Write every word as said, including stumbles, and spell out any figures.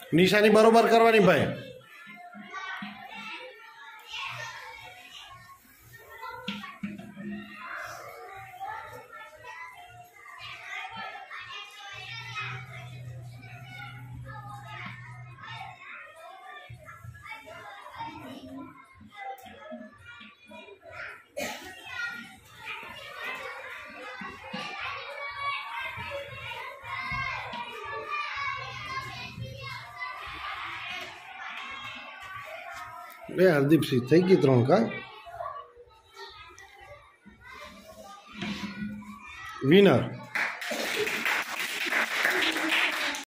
નિશાની બરોબર કરવાની ભાઈ. એ હરદીપસિંહ થઈ ગઈ ત્રણ કા વિનર.